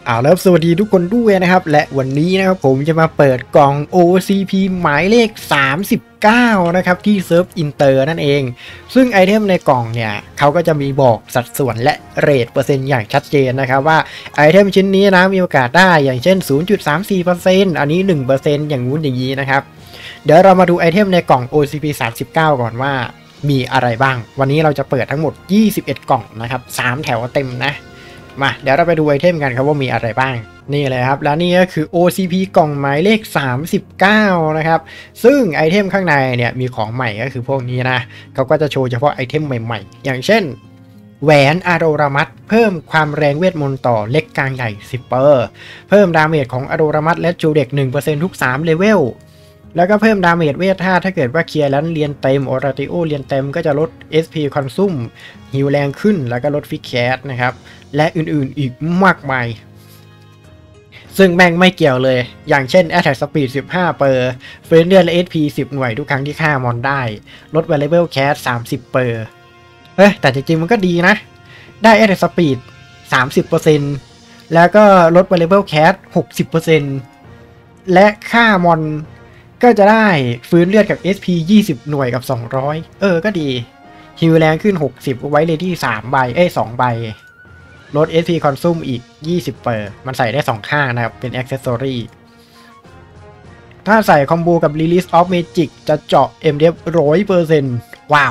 แล้วสวัสดีทุกคนด้วยนะครับและวันนี้นะครับผมจะมาเปิดกล่อง OCP หมายเลข39นะครับที่เซิร์ฟอินเตอร์นั่นเองซึ่งไอเทมในกล่องเนี่ยเขาก็จะมีบอกสัดส่วนและเรทเปอร์เซ็นต์อย่างชัดเจนนะครับว่าไอเทมชิ้นนี้นะมีโอกาสได้อย่างเช่น 0.34% อันนี้ 1% อย่างงู้นอย่างนี้นะครับเดี๋ยวเรามาดูไอเทมในกล่อง OCP 39ก่อนว่ามีอะไรบ้างวันนี้เราจะเปิดทั้งหมด21กล่องนะครับ3แถวเต็มนะมาเดี๋ยวเราไปดูไอเทมกันครับว่ามีอะไรบ้างนี่เลยครับแล้วนี่ก็คือ OCP กล่องหมายเลข39นะครับซึ่งไอเทมข้างในเนี่ยมีของใหม่ก็คือพวกนี้นะเขาก็จะโชว์เฉพาะไอเทมใหม่ๆอย่างเช่นแหวนอโรรามัสเพิ่มความแรงเวทมนต์ต่อเล็กกลางใหญ่10%เพิ่มดาเมจของอโรรามัสและจูเด็ก 1% ทุก3เลเวลแล้วก็เพิ่มดาเมจเวทถ้าเกิดว่าเคลียร์แล้วเรียนเต็มโอราติโอเรียนเต็มก็จะลด SP คอนซุมฮิวแรงขึ้นแล้วก็ลดฟิกแคสนะครับและอื่นๆอีกมากมายซึ่งแม่งไม่เกี่ยวเลยอย่างเช่น Attack Speed 15%เฟรนเดือนและ SP 10 หน่วยทุกครั้งที่ฆ่ามอนได้ลด Variable Cast 30%แต่จริงๆมันก็ดีนะได้ Attack Speed 30% แล้วก็ลด Variable Cast 60% และฆ่ามอนก็จะได้ฟื้นเลือดกับ SP 20 หน่วยกับ200ก็ดีฮิวแรงขึ้น60ไว้เลยที่3ใบ2ใบลด SP Consume อีก 20%มันใส่ได้2ข้างนะครับเป็น Accessory ถ้าใส่คอมโบกับ Release of Magic จะเจาะ MDF 100% ว้าว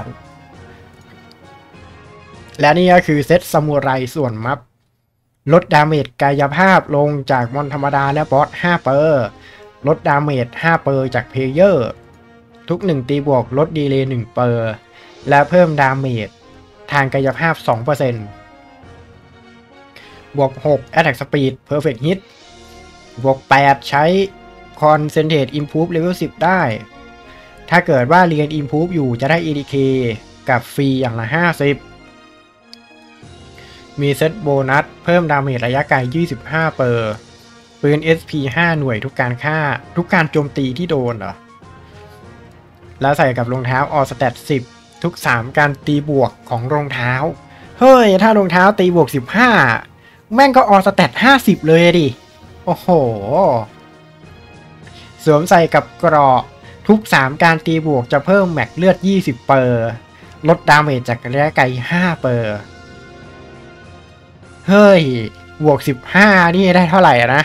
และนี่ก็คือเซตซามูไรส่วนมัฟลดดาเมจกายภาพลงจากมอนธรรมดาและบอส 5%ลดดาเมจ 5% จากเพลเยอร์ทุก1ตีบวกลดดีเลย์ 1%และเพิ่มดาเมจทางกายภาพ 2%บวก6 Attack Speed Perfect Hit บวก8ใช้ Concentrate Improve Level 10 ได้ถ้าเกิดว่าเรียน Improve อยู่จะได้ ADK กับฟรีอย่างละ50มีเซตโบนัสเพิ่มดาเมจระยะไกล 25%ปืน SP 5 หน่วยทุกการโจมตีที่โดนเหรอแล้วใส่กับรองเท้า All Stat 10ทุก3การตีบวกของรองเท้าเฮ้ยถ้ารองเท้าตีบวก15แม่งก็ All Stat 50เลยดิโอ้โหสวมใส่กับเกราะทุก3การตีบวกจะเพิ่มแม็กเลือด 20%ลดดาเมจจากระยะไกล 5%เฮ้ยบวก15นี่ได้เท่าไหร่นะ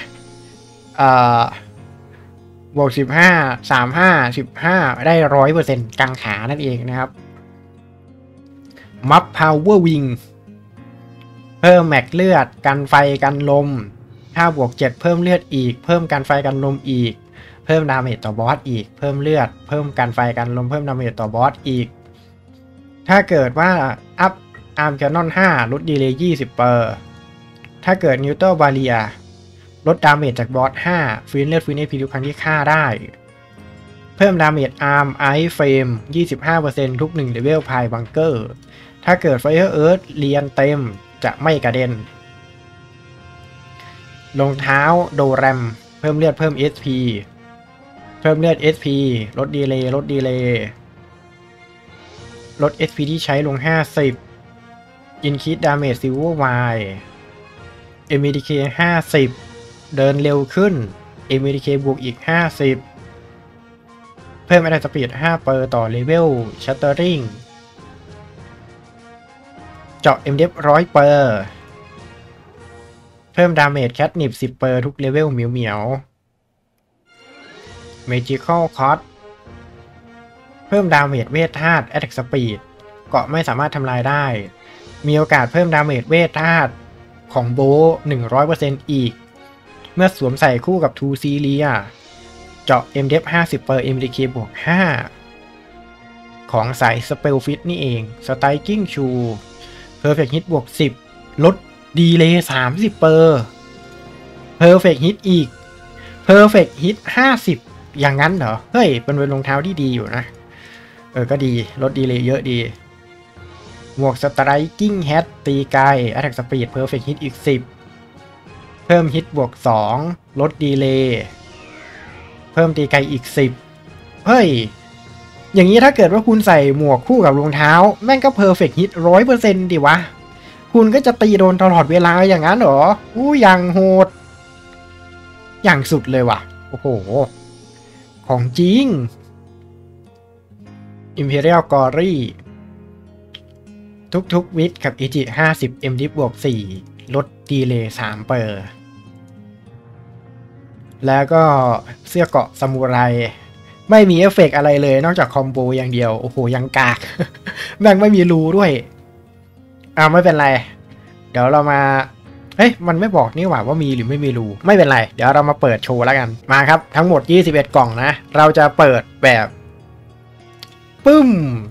บวก15 35 15ได้ 100% กลางขานั่นเองนะครับมัฟพาวเวอร์วิงเพิ่มแม็กเลือดกันไฟกันลมถ้าบวก7เพิ่มเลือดอีกเพิ่มกันไฟกันลมอีกเพิ่มดาเมจต่อบอสอีกเพิ่มเลือดเพิ่มกันไฟกันลมเพิ่มดาเมจต่อบอสอีกถ้าเกิดว่าอัพอาร์มแคนนอน5ลดดีเลย์ 20%ถ้าเกิดนิวเตอร์บาเรียลดดาเมจจากบอส5ฟื้นเลือดฟื้น AP ทุกครั้งที่ฆ่าได้เพิ่มดาเมจอาร์มไอซ์เฟรม 25% ทุก1เลเวลภายบังเกอร์ถ้าเกิดไฟเอิร์ธเรียนเต็มจะไม่กระเด็นรองเท้าโดแรมเพิ่มเลือดเพิ่ม SP เพิ่มเลือด SP ลดดีเลย์ลด SP ที่ใช้ลง50 Increase Damage Silver Y MDK 50 เดินเร็วขึ้น MDK บวกอีก 50 เพิ่ม Attack Speed 5% ต่อเลเวล Shattering เจาะ MDF 100%เพิ่มดาเมจแคทนิบ 10% ทุกเลเวลเหมียว Magical Cost เพิ่มดาเมจเวทธาตุ Attack Speed เกาะไม่สามารถทำลายได้มีโอกาสเพิ่มดาเมจเวทธาตุของโบ 100% อีกเมื่อสวมใส่คู่กับทูซีเรียเจาะ MDF 50% MDK บวก 5ของสาย Spellfit นี่เอง Striking Shoe Perfect Hit บวก 10ลดดีเลย์ 30% Perfect Hit อีก Perfect Hit 50อย่างนั้นเหรอเฮ้ยเป็นรองเท้าที่ดีอยู่นะก็ดีลดดีเลย์เยอะดีหมวก Striking Hat ตีไกล Attack Speed Perfect Hit อีก10เพิ่มฮิตบวก2ลดดีเลย์เพิ่มตีไกลอีก10เฮ้ยอย่างนี้ถ้าเกิดว่าคุณใส่หมวกคู่กับรองเท้าแม่งก็ Perfect Hit 100% ดิวะคุณก็จะตีโดนตลอดเวลาอย่างนั้นเหรออย่างโหดอย่างสุดเลยว่ะโอ้โหของจริง Imperial Glory ทุกวิทกับ EG 50 MD บวก4ลดดีเลย์3เปอร์แล้วก็เสื้อเกราะซามูไรไม่มีเอฟเฟกอะไรเลยนอกจากคอมโบอย่างเดียวโอ้โหยังกาก แม่งไม่มีรูด้วยไม่เป็นไรเดี๋ยวเรามาเฮ้ยมันไม่บอกนี่หว่ามีหรือไม่มีรูไม่เป็นไรเดี๋ยวเรามาเปิดโชว์แล้วกันมาครับทั้งหมด21กล่องนะเราจะเปิดแบบปึ้ม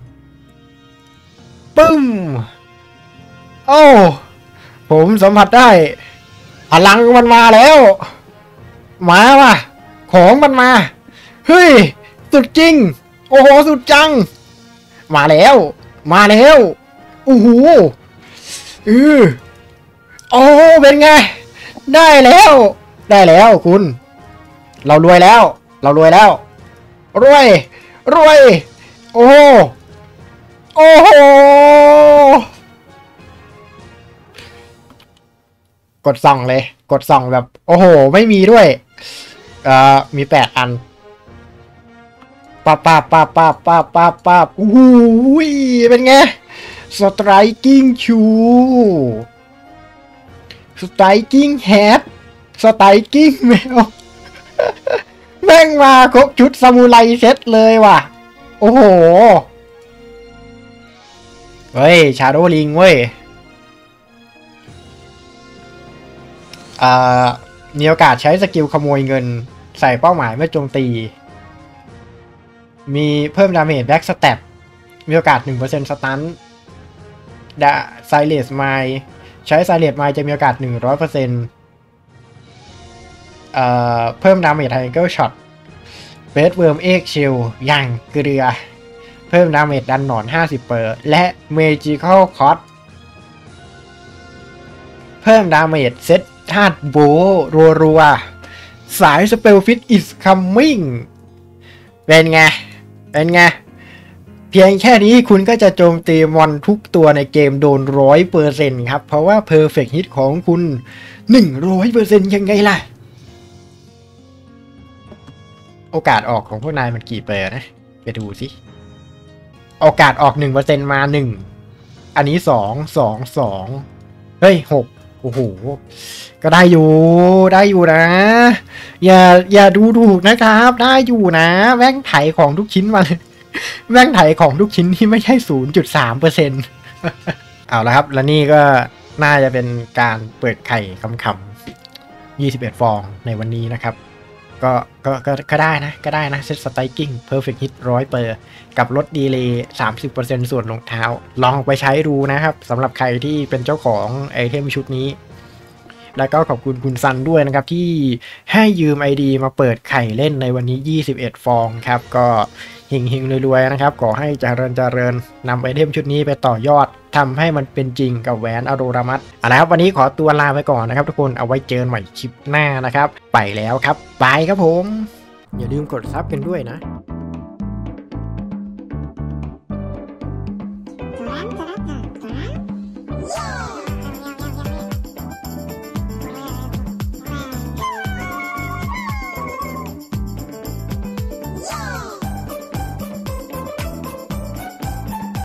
โอ้ผมสัมผัสได้พลังมันมาแล้วมาว่ะของมันมาเฮ้ยสุดจริงโอ้โหสุดจังมาแล้วโอ้โหโอ้เป็นไงได้แล้วคุณเรารวยแล้วรวยโอ้โหกดส่องเลยกดส่องแบบโอ้โหไม่มีด้วยมี8อันป้าอู้หูเป็นไงสไตรกิ้งชูสไตรกิ้งแฮทสไตรกิ้งแมวแม่งมาครบชุดซามูไรเซ็ตเลยว่ะโอ้โหเฮ้ยชาโดว์ลิงเว้ยมีโอกาสใช้สกิลขโมยเงินใส่เป้าหมายเมื่อโจมตีมีเพิ่มดาเมจแบ็กสเตปมีโอกาส 1% สตันไซเลสไมล์ใช้ไซเลสไมล์จะมีโอกาส 100%เพิ่มดาเมจไทเกิลช็อตเบสเวิร์มเอ็กชิลอย่างเกลือเพิ่มดาเมจดันหนอน 50%และเมจิคอลคอสเพิ่มดาเมจเซตธาตุโบรัวสายสเปลฟิตอิสคัมมิ่งเป็นไงเพียงแค่นี้คุณก็จะโจมตีมอนทุกตัวในเกมโดน 100% ครับเพราะว่า Perfect Hit ของคุณ 100% ยังไงล่ะโอกาสออกของพวกนายมันกี่เปอร์นะไปดูสิโอกาสออก 1% มา1อันนี้2 เฮ้ย6โอ้โหก็ได้อยู่นะอย่าดูถูกนะครับได้อยู่นะแม่งไถของทุกชิ้นมาเลยแม่งไถของทุกชิ้นที่ไม่ใช่ 0.3% เอาละครับแล้วนี่ก็น่าจะเป็นการเปิดไข่คำ21ฟองในวันนี้นะครับก็ได้นะเซตสไตรกิ้งเพอร์เฟกต์ฮิต100%กับลดดีเลย์ 30% ส่วนรองเท้าลองไปใช้ดูนะครับสำหรับใครที่เป็นเจ้าของไอเทมชุดนี้แล้วก็ขอบคุณคุณซันด้วยนะครับที่ให้ยืม ID มาเปิดไข่เล่นในวันนี้21ฟองครับก็เฮงๆรวยๆนะครับขอให้เจริญนำไอเทมชุดนี้ไปต่อยอดทำให้มันเป็นจริงกับแหวนอโรรามัสเอาละครับวันนี้ขอตัวลาไปก่อนนะครับทุกคนเอาไว้เจอกันใหม่คลิปหน้านะครับไปแล้วครับบายครับผมอย่าลืมกดซับกันด้วยนะ Grand, grand, grand, grand.